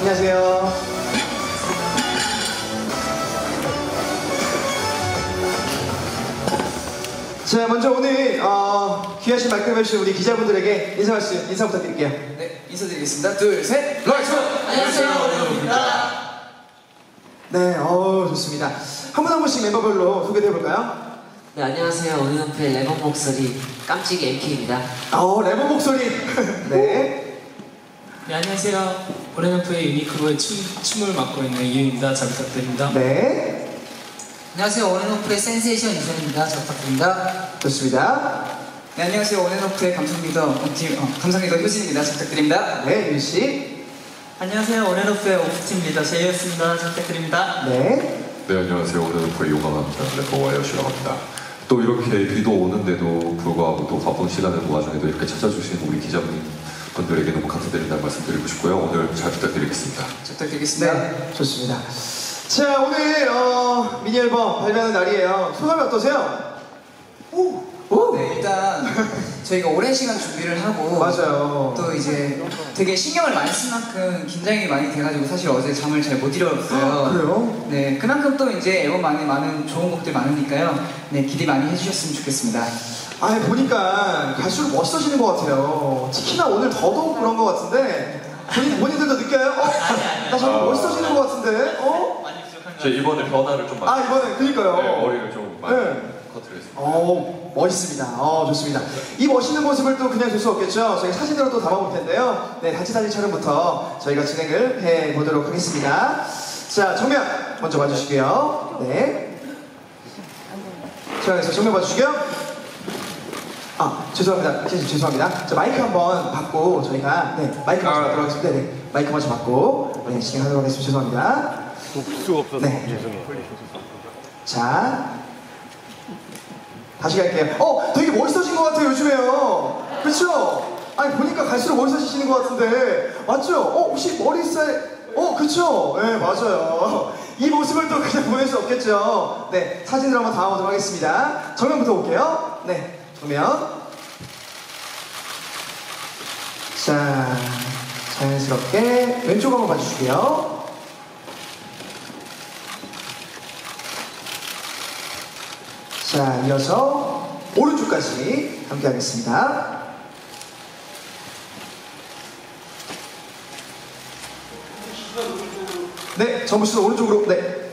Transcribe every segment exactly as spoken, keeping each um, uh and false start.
안녕하세요. 자, 먼저 오늘 어, 귀하신 말씀을 해주신 우리 기자분들에게 인사 말씀, 인사 부탁드릴게요. 네, 인사드리겠습니다. 둘, 셋! 라이트! 안녕하세요, 원현욱입니다. 네, 어우, 좋습니다. 한 분 한 분씩 멤버별로 소개해볼까요? 네, 안녕하세요. 원현욱의 레몬 목소리 깜찍이 엠케이입니다. 어, 레몬 목소리. 네. 네, 안녕하세요. 원현욱의 유니크로의 춤, 춤을 맡고 있는 이유입니다. 잘 부탁드립니다. 네. 안녕하세요, 원현욱의 센세이션 이선입니다. 잘 부탁드립니다. 좋습니다. 네, 안녕하세요, 원현욱의 감성 리더, 팀, 어, 감성 리더 효진입니다. 잘 부탁드립니다. 네, 윤씨. 안녕하세요. 원현욱의 오프팀 리더 제이였습니다. 잘 부탁드립니다. 네. 네, 안녕하세요. 오늘은 용감한 래퍼 와이엇이라고 합니다. 또 이렇게 비도 오는데도 불구하고 또 바쁜 시간의 와중에도 이렇게 찾아주신 우리 기자분들에게 너무 감사드린다는 말씀드리고 싶고요. 오늘 잘 부탁드리겠습니다. 잘 부탁드리겠습니다. 네, 좋습니다. 자, 오늘 어, 미니 앨범 발매하는 날이에요. 소감이 어떠세요? 오, 오. 네, 일단 저희가 오랜 시간 준비를 하고 맞아요. 또 이제 되게 신경을 많이 쓴 만큼 긴장이 많이 돼가지고 사실 어제 잠을 잘 못 이뤘어요. 아, 그래요? 네, 그만큼 또 이제 앨범 안에 많은 좋은 곡들 많으니까요. 네, 기대 많이 해주셨으면 좋겠습니다. 아, 보니까 갈수록 멋있어지는 것 같아요. 특히나 오늘 더더욱 그런 것 같은데 본인, 본인들도 느껴요? 어? 나 정말 멋있어지는 것 같은데? 어? 제 이번에 변화를 좀 많이. 아, 이번에 그니까요. 네, 머리를 좀 많이 네. 커트를 했습니다. 어, 멋있습니다. 어, 좋습니다. 이 멋있는 모습을 또 그냥 줄 수 없겠죠. 저희 사진으로 또 담아볼 텐데요. 네, 단체 사진 촬영부터 저희가 진행을 해보도록 하겠습니다. 자, 정면 먼저 봐주시고요. 네. 촬영해서 정면 봐주시고요. 아, 죄송합니다. 죄- 죄송합니다. 자, 마이크 한번 받고 저희가 네, 마이크 먼저 아, 받도록 하겠습니다. 네, 네. 마이크 먼저 받고 네, 진행하도록 하겠습니다. 죄송합니다. 수가 없어서 네. 죄송해요. 자, 다시 갈게요. 어, 되게 멋있어진 것 같아요, 요즘에요. 그쵸? 아니, 보니까 갈수록 멋있어지시는 것 같은데. 맞죠? 어, 혹시 머리 스타일. 어, 그쵸? 네, 맞아요. 이 모습을 또 그냥 보낼 수 없겠죠. 네, 사진으로 한번 담아보도록 하겠습니다. 정면부터 볼게요. 네, 정면. 자, 자연스럽게 왼쪽 한번 봐주시고요. 자, 이어서 오른쪽까지 함께 하겠습니다. 네, 전부 씨도 오른쪽으로. 네.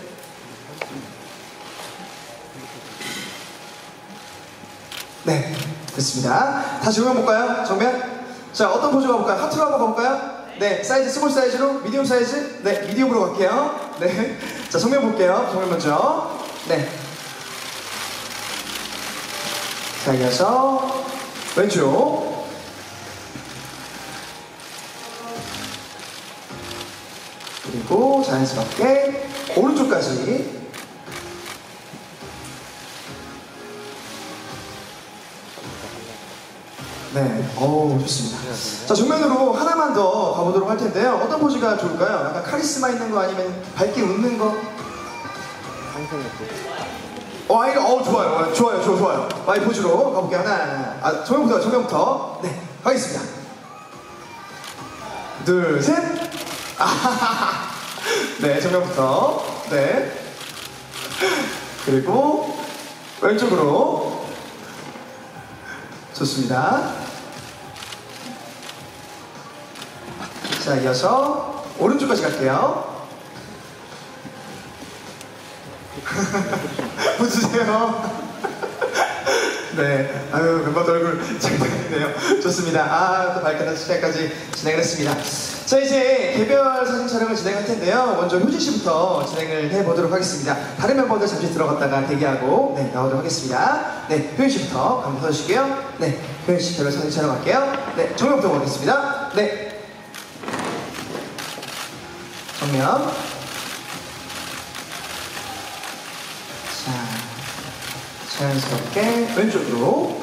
네, 됐습니다. 다시 정면 볼까요? 정면. 자, 어떤 포즈 가볼까요? 하트로 한번 가볼까요? 네, 사이즈 스몰 사이즈로, 미디움 사이즈. 네, 미디움으로 갈게요. 네. 자, 정면 볼게요. 정면 먼저. 네. 자, 이어서 왼쪽. 그리고 자연스럽게 오른쪽까지. 네, 어우, 좋습니다. 자, 정면으로 하나만 더 가보도록 할 텐데요. 어떤 포즈가 좋을까요? 약간 카리스마 있는 거 아니면 밝게 웃는 거? 어, 아니, 어, 좋아요. 어, 좋아요, 좋아요, 좋아요. 마이 포즈로 가볼게요. 하나, 아, 정면부터, 정면부터. 네, 가겠습니다. 둘, 셋. 아하하하. 네, 정면부터. 네. 그리고 왼쪽으로. 좋습니다. 자, 이어서 오른쪽까지 갈게요. 웃으세요. 네, 아유, 멤버들 얼굴 장난이네요. 좋습니다. 아, 또 발끈한 시간까지 진행을 했습니다. 자, 이제 개별 사진 촬영을 진행할 텐데요. 먼저 효진 씨부터 진행을 해보도록 하겠습니다. 다른 멤버들 잠시 들어갔다가 대기하고 네, 나오도록 하겠습니다. 네, 효진 씨부터 한번 서주시고요. 네, 효진 씨 개별 사진 촬영할게요. 네, 정면부터 보겠습니다. 네, 정면. 자, 자연스럽게 왼쪽으로.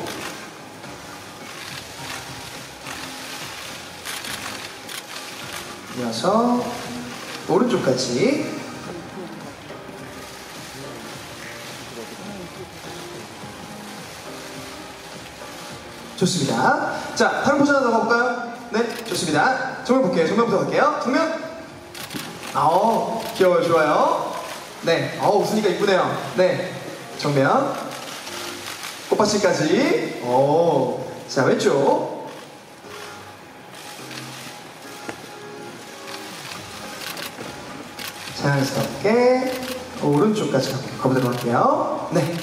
이어서 오른쪽까지. 좋습니다. 자, 다른 포즈 하나 더 가볼까요? 네, 좋습니다. 정면 볼게요. 정면부터 갈게요. 정면. 어, 귀여워요. 좋아요. 네. 어, 웃으니까 이쁘네요. 네. 정면. 꽃받침까지. 오. 자, 왼쪽. 자연스럽게 오른쪽까지 가보도록 할게요. 네.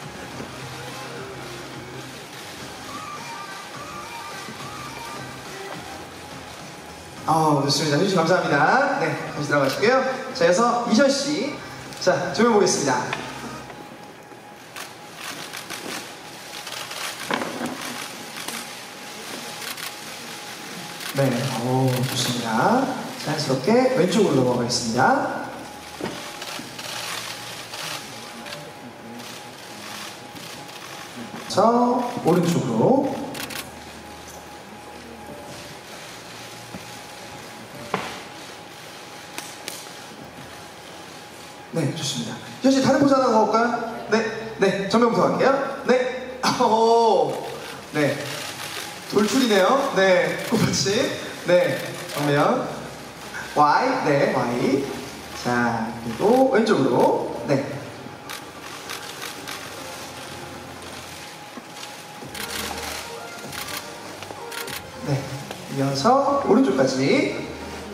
어, 좋습니다. 휴식 감사합니다. 네, 다시 들어가시고요. 자, 이어서 이전 씨. 자, 조명 보겠습니다. 네, 오, 좋습니다. 자연스럽게 왼쪽으로 넘어가겠습니다. 자, 오른쪽으로. 네, 좋습니다. 희연 씨, 다른 포즈 하나 가볼까요? 네, 네, 정면부터 갈게요. 네, 오, 네. 돌출이네요. 네, 꽃받침. 네, 정면. Y, 네, Y. 자, 그리고 왼쪽으로. 네. 네, 이어서 오른쪽까지.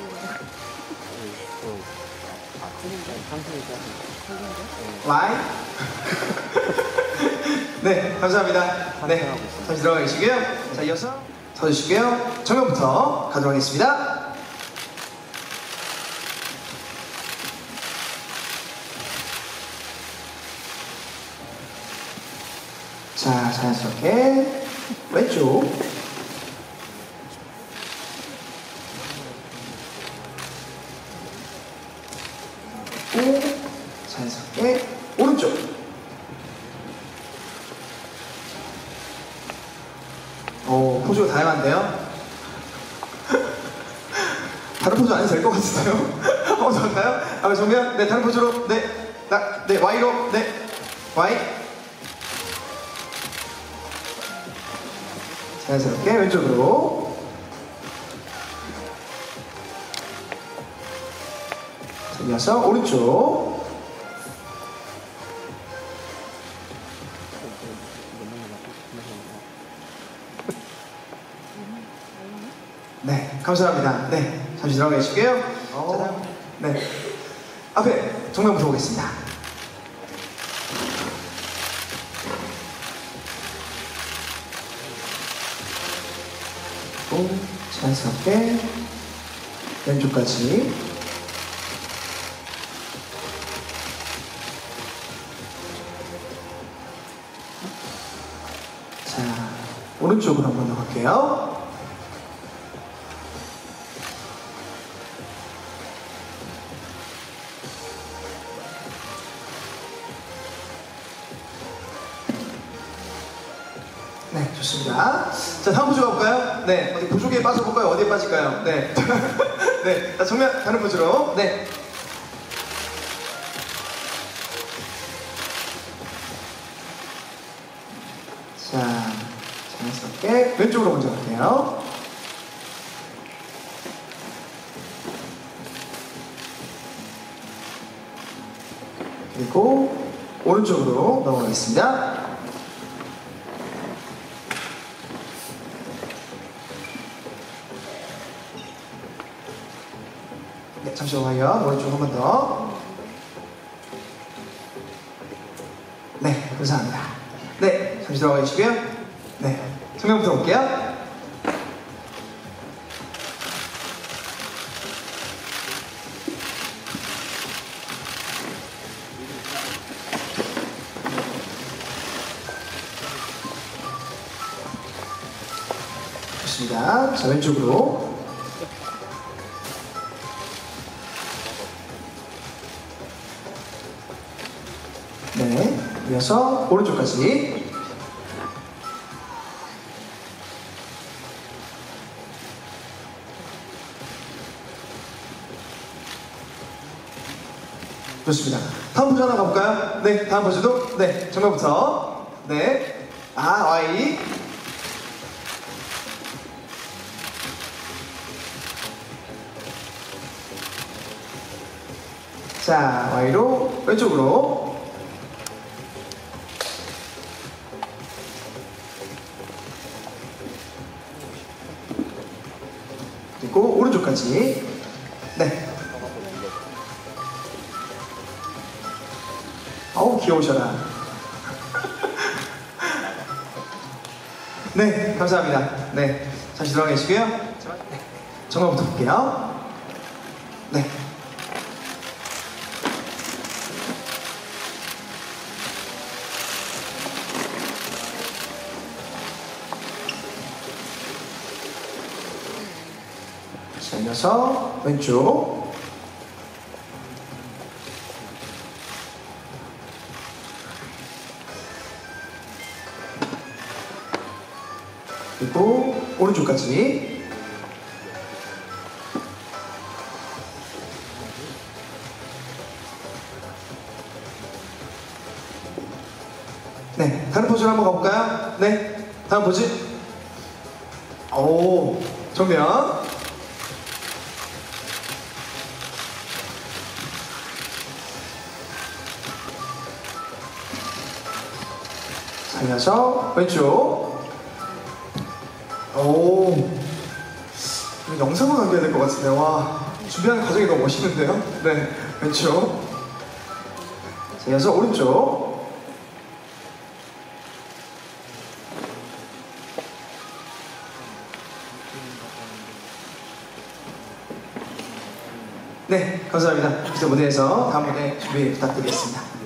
Y. 네, 감사합니다. 네, 다시 들어가 계시고요. 자, 이어서 서주시고요. 정면부터 가도록 하겠습니다. 자, 자연스럽게 왼쪽. 오, 자연스럽게 오른쪽. 오, 포즈가 다양한데요? 다른 포즈 안 해도 될 것 같은데요? 어, 좋을까요? 아, 정면? 네, 다른 포즈로. 네, 나, 네, Y로. 네, Y. 자연스럽게 왼쪽으로. 자, 이어서 오른쪽. 네, 감사합니다. 네, 잠시 들어가 계시고요. 자, 다음, 네, 앞에 정면부터 보겠습니다. 또 자연스럽게 왼쪽까지. 자, 오른쪽으로 한번 나갈게요. 네, 좋습니다. 자, 다음 포즈 가볼까요? 네, 어디 보조개에 빠져볼까요? 어디에 빠질까요? 네. 네, 자, 정면 다른 포즈로. 네. 자, 자연스럽게 왼쪽으로 먼저 갈게요. 그리고 오른쪽으로 넘어가겠습니다. 네, 잠시만요. 오른쪽 한 번 더. 네, 감사합니다. 네, 잠시 들어가 계시고요. 네, 정면부터 볼게요. 좋습니다. 자, 왼쪽으로. 네, 이어서 오른쪽까지. 좋습니다. 다음 포즈 하나 가볼까요? 네, 다음 포즈도. 네, 정면부터. 네, 아, Y. 자, Y로 왼쪽으로. 그리고 오른쪽까지. 네. 어우, 귀여우셔라. 네, 감사합니다. 네, 잠시 들어가 계시고요. 네, 정답부터 볼게요. 네. 자, 이어서 왼쪽. 그리고 오른쪽까지. 네, 다른 포즈로 한번 가볼까요? 네, 다음 포즈. 오, 정면. 자, 이어서 왼쪽. 오, 이거 영상으로 남겨야 될 것 같은데. 와, 준비하는 과정이 너무 멋있는데요? 네, 왼쪽. 자, 이어서 오른쪽. 네, 감사합니다. 이제 무대에서 다음 무대 준비 부탁드리겠습니다.